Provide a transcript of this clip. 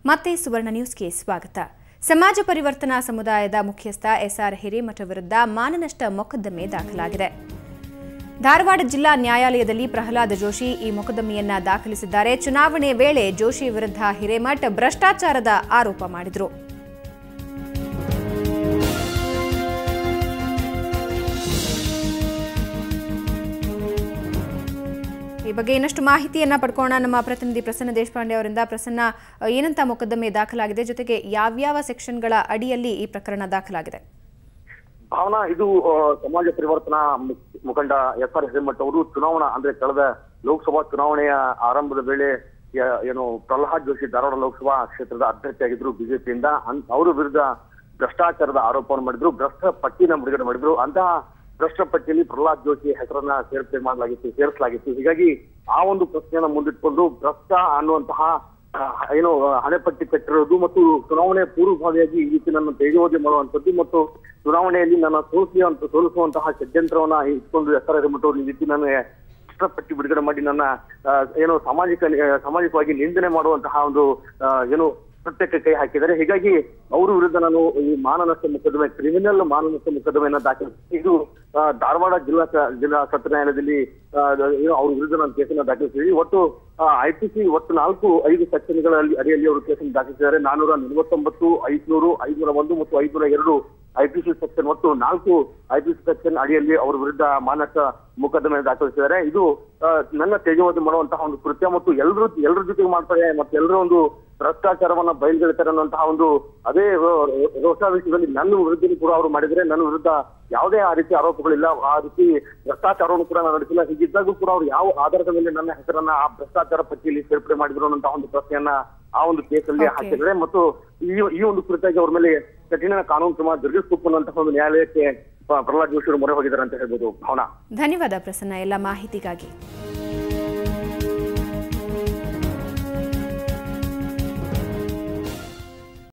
ಮತ್ತೆ ಸುವರ್ಣ ನ್ಯೂಸ್ಗೆ ಸ್ವಾಗತ. ಸಮಾಜ ಪರಿವರ್ತನಾ ಸಮುದಾಯದ ಮುಖ್ಯಸ್ಥ ಎಸ್ ಆರ್ ಹಿರೇಮಠ ವಿರುದ್ಧ ಮಾನನಷ್ಟ ಮೊಕದ್ದಮೆ ದಾಖಲಾಗಿದೆ. ಧಾರವಾಡ ಜಿಲ್ಲಾ ನ್ಯಾಯಾಲಯದಲ್ಲಿ ಪ್ರಹ್ಲಾದ್ ಜೋಶಿ ಈ ಮೊಕದ್ದಮೆಯನ್ನ ದಾಖಲಿಸಿದ್ದಾರೆ. ಚುನಾವಣೆ ವೇಳೆ ಜೋಶಿ ವಿರುದ್ಧ ಹಿರೇಮಠ ಭ್ರಷ್ಟಾಚಾರದ ಆರೋಪ ಮಾಡಿದರು. ಈ ಬಗ್ಗೆ ಇನ್ನಷ್ಟು ಮಾಹಿತಿಯನ್ನ ಪಡ್ಕೋಣ ನಮ್ಮ ಪ್ರತಿನಿಧಿ ಪ್ರಸನ್ನ ದೇಶಪಾಂಡೆ ಅವರಿಂದ. ಪ್ರಸನ್ನ, ಏನಂತ ಮೊಕದ್ದಮೆ ದಾಖಲಾಗಿದೆ, ಜೊತೆಗೆ ಯಾವ್ಯಾವ ಸೆಕ್ಷನ್ಗಳ ಅಡಿಯಲ್ಲಿ ಈ ಪ್ರಕರಣ ದಾಖಲಾಗಿದೆ? ಭಾವನಾ, ಇದು ಸಮಾಜ ಪರಿವರ್ತನಾ ಮುಖಂಡ ಎಸ್ ಆರ್ ಹಿರೇಮಠ ಅವರು ಚುನಾವಣಾ ಅಂದ್ರೆ ಕಳೆದ ಲೋಕಸಭಾ ಚುನಾವಣೆಯ ಆರಂಭದ ವೇಳೆ ಏನು ಪ್ರಹ್ಲಾದ್ ಜೋಶಿ ಧಾರವಾಡ ಲೋಕಸಭಾ ಕ್ಷೇತ್ರದ ಅಭ್ಯರ್ಥಿಯಾಗಿದ್ರು ಬಿಜೆಪಿಯಿಂದ. ಅವರ ವಿರುದ್ಧ ಭ್ರಷ್ಟಾಚಾರದ ಆರೋಪವನ್ನು ಮಾಡಿದ್ರು, ಭ್ರಷ್ಟ ಪಟ್ಟಿನ ಬಿಡುಗಡೆ ಮಾಡಿದ್ರು. ಅಂತಹ ಭ್ರಷ್ಟ ಪಟ್ಟಿಯಲ್ಲಿ ಪ್ರಹ್ಲಾದ್ ಜೋಶಿ ಹೆಸರನ್ನ ಸೇರಿಸಲಾಗಿತ್ತು. ಹೀಗಾಗಿ ಆ ಒಂದು ಪ್ರಶ್ನೆಯನ್ನ ಮುಂದಿಟ್ಕೊಂಡು ಭ್ರಷ್ಟ ಅನ್ನುವಂತಹ ಏನು ಹಣೆಪಟ್ಟಿ ಕಟ್ಟಿರೋದು ಮತ್ತು ಚುನಾವಣೆ ಪೂರ್ವಭಾವಿಯಾಗಿ ಈ ರೀತಿ ನನ್ನ ತೇಜೋವಧೆ ಮಾಡುವಂಥದ್ದು ಮತ್ತು ಚುನಾವಣೆಯಲ್ಲಿ ನನ್ನ ಸೋಲಿಸುವಂತಹ ಷಡ್ಯಂತ್ರವನ್ನ ಇಟ್ಕೊಂಡು ಎಸ್ ಆರ್ ಹಿರೇಮಠ ಅವರು ಈ ರೀತಿ ನನ್ನ ಪಟ್ಟಿ ಬಿಡುಗಡೆ ಮಾಡಿ ನನ್ನ ಏನು ಸಾಮಾಜಿಕವಾಗಿ ನಿಂದನೆ ಮಾಡುವಂತಹ ಒಂದು ಏನು ಕೃತ್ಯಕ್ಕೆ ಕೈ ಹಾಕಿದ್ದಾರೆ. ಹೀಗಾಗಿ ಅವರ ವಿರುದ್ಧ ನಾನು ಈ ಮಾನನಷ್ಟ ಮೊಕದ್ದಮೆ, ಕ್ರಿಮಿನಲ್ ಮಾನನಷ್ಟ ಮೊಕದ್ದಮೆಯನ್ನ ದಾಖಲಿಸಿ ಇದು ಧಾರವಾಡ ಜಿಲ್ಲಾ ಸತ್ರ ನ್ಯಾಯಾಲಯದಲ್ಲಿ ಅವ್ರ ವಿರುದ್ಧ ನಾನು ಕೇಸನ್ನ ದಾಖಲಿಸಿದ್ದೀವಿ. ಒಟ್ಟು IPC ಒಟ್ಟು 5 ಸೆಕ್ಷನ್ಗಳಲ್ಲಿ ಅಡಿಯಲ್ಲಿ ಅವರು ಕೇಸನ್ನು ದಾಖಲಿಸಿದ್ದಾರೆ. 449, 500, 501 ಮತ್ತು 502 IPC ಸೆಕ್ಷನ್, ಒಟ್ಟು 4 IPC ಸೆಕ್ಷನ್ ಅಡಿಯಲ್ಲಿ ಅವರ ವಿರುದ್ಧ ಮಾನನಷ್ಟ ಮೊಕದ್ದಮೆ ದಾಖಲಿಸಿದ್ದಾರೆ. ಇದು ನನ್ನ ತೇಜೋವಧೆ ಮಾಡುವಂತಹ ಒಂದು ಕೃತ್ಯ ಮತ್ತು ಎಲ್ಲರ ಜೊತೆಗೆ ಮಾಡ್ತಾರೆ ಮತ್ತೆ ಎಲ್ಲರೂ ಒಂದು ಭ್ರಷ್ಟಾಚಾರವನ್ನ ಬಯಲ್ಗೆಳ್ತಾರೆ ಅನ್ನುವಂತಹ ಒಂದು ಅದೇ ರೋಷಾವೇಶದಲ್ಲಿ ನನ್ನ ವಿರುದ್ಧ ಕೂಡ ಅವರು ಮಾಡಿದರೆ, ನನ್ನ ವಿರುದ್ಧ ಯಾವುದೇ ಆ ರೀತಿ ಆರೋಪಗಳಿಲ್ಲ, ಆ ರೀತಿ ಭ್ರಷ್ಟಾಚಾರವನ್ನು ಕೂಡ ನಾನು ನಡೆಸಿಲ್ಲ. ಹೀಗಿದ್ದಾಗೂ ಕೂಡ ಅವರು ಯಾವ ಆಧಾರದ ಮೇಲೆ ನನ್ನ ಹೆಸರನ್ನ ಆ ಭ್ರಷ್ಟಾಚಾರ ಪಟ್ಟಿಯಲ್ಲಿ ಸೇರ್ಪಡೆ ಮಾಡಿದ್ರು ಅನ್ನುವಂತಹ ಒಂದು ಪ್ರಶ್ನೆಯನ್ನ ಆ ಒಂದು ಕೇಸಲ್ಲಿ ಹಾಕಿದ್ದಾರೆ ಮತ್ತು ಈ ಒಂದು ಕುರಿತಾಗಿ ಅವ್ರ ಮೇಲೆ ಕಠಿಣ ಕಾನೂನು ಕ್ರಮ ಜರುಗಿಸಬೇಕು ಅನ್ನುವಂತಹ ಒಂದು ನ್ಯಾಯಾಲಯಕ್ಕೆ ಪ್ರಹ್ಲಾದ್ ಜೋಶಿ ಅವರು ಮೊರೆ ಹೋಗಿದ್ದಾರೆ ಅಂತ ಹೇಳ್ಬೋದು. ಭಾವನಾ, ಧನ್ಯವಾದ ಪ್ರಸನ್ನ ಎಲ್ಲ ಮಾಹಿತಿಗಾಗಿ.